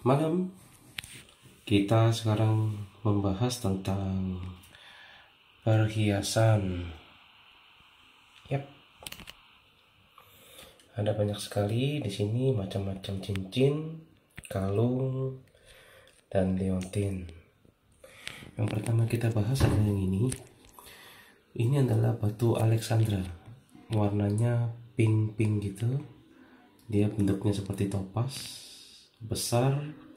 Malam, kita sekarang membahas tentang perhiasan. Yap, ada banyak sekali di sini macam-macam cincin, kalung, dan liontin. Yang pertama kita bahas adalah yang ini. Ini adalah batu Alexandra, warnanya pink gitu. Dia bentuknya seperti topas, besar,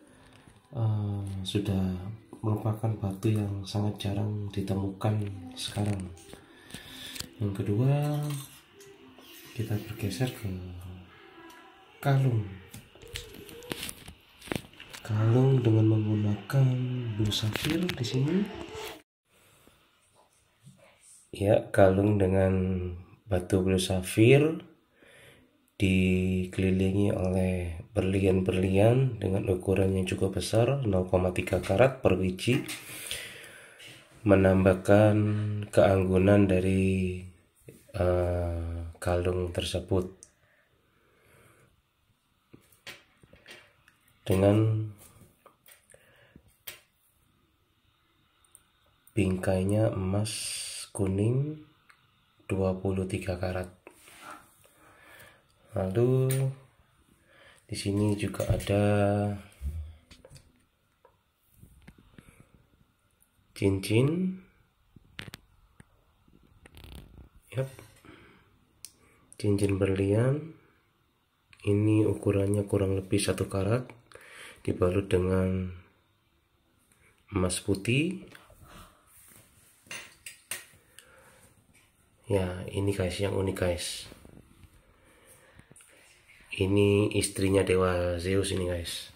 sudah merupakan batu yang sangat jarang ditemukan sekarang. Yang kedua, kita bergeser ke kalung dengan menggunakan blue sapphire di sini. Ya, kalung dengan batu blue sapphire dikelilingi oleh berlian-berlian dengan ukuran yang cukup besar, 0,3 karat per biji, menambahkan keanggunan dari kalung tersebut. Dengan bingkainya emas kuning 23 karat. Lalu di sini juga ada cincin. Yap. Cincin berlian. Ini ukurannya kurang lebih 1 karat, dibalut dengan emas putih. Ya, ini guys yang unik guys. Ini istrinya Dewa Zeus ini guys.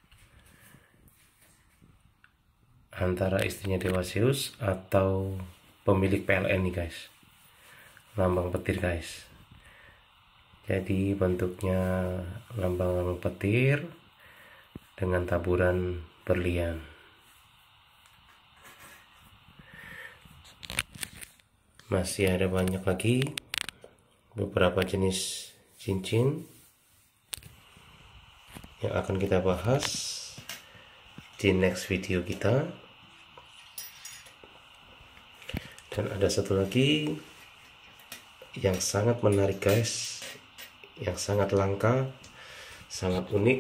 Antara istrinya Dewa Zeus atau pemilik PLN nih guys. Lambang petir guys. Jadi bentuknya lambang petir dengan taburan berlian. Masih ada banyak lagi beberapa jenis cincin yang akan kita bahas di next video kita. Dan ada satu lagi yang sangat menarik guys, yang sangat langka, sangat unik,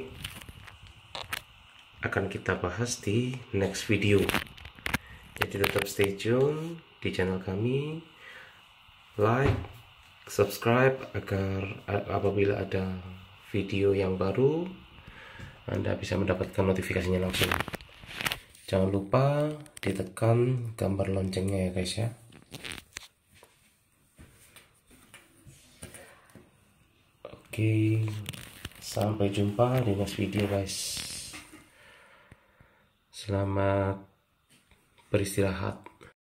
akan kita bahas di next video. Jadi tetap stay tune di channel kami, like, subscribe agar apabila ada video yang baru Anda bisa mendapatkan notifikasinya langsung. Jangan lupa ditekan gambar loncengnya ya guys ya. Oke, sampai jumpa di next video guys. Selamat beristirahat.